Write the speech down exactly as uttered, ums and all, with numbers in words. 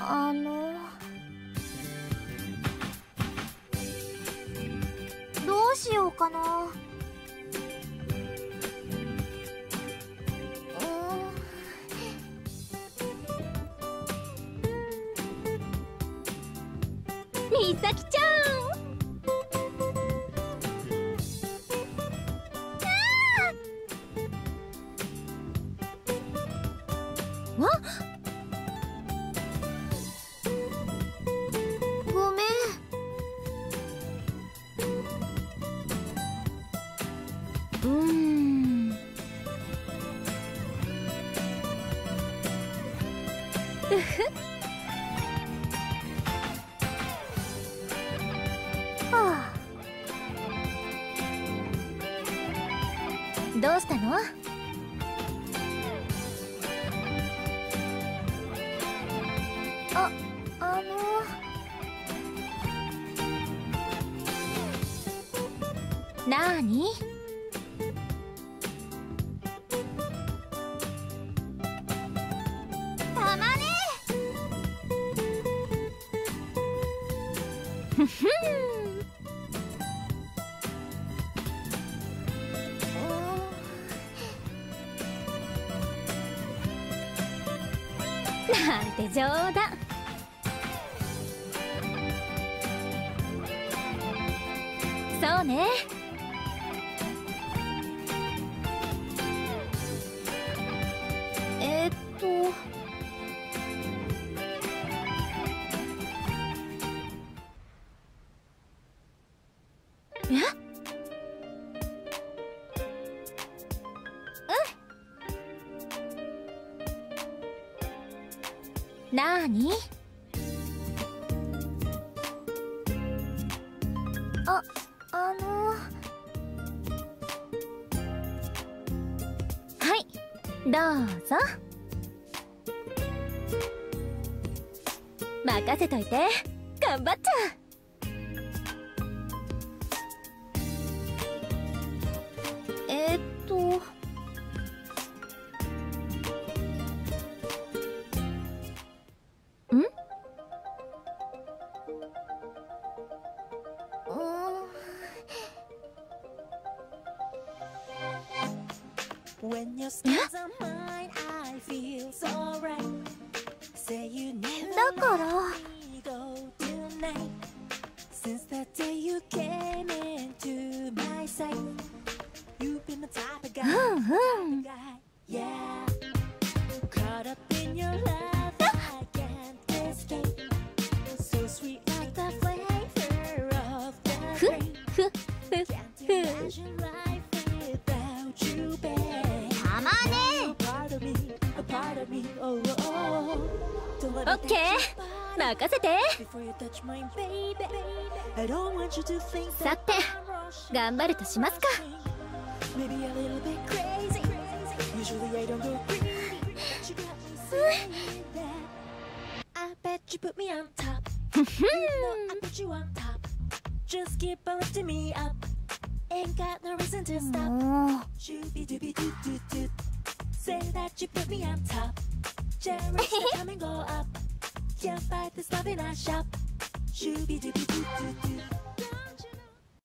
あのどうしようかな。 みさきちゃん。 わっ、ごめん。うーん。うふっ。はあ。どうしたの？あ、あのなーに？たまね。ふふん。なんて冗談。そうね。えーっとえ？うん。なーに？あ、あのはい、どうぞ。任せといて。頑張っちゃう。えーっとん？だからうんうん。ふっふっふっふっ。たまね。オッケー、任せて。さて、頑張るとしますか。ふふん。もう。Say that you put me on top. Cherish the time and go up. Can't fight this love in our shop. Shooby dooby doo doo doo.